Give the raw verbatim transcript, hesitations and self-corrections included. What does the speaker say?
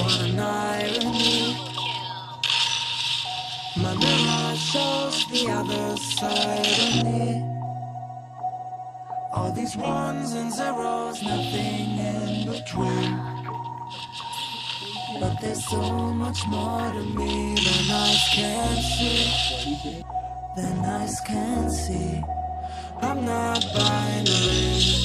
what an irony. My mirror shows the other side of me. All these ones and zeros, nothing in between. But there's so much more to me than eyes can see. Than eyes can see. I'm not binary.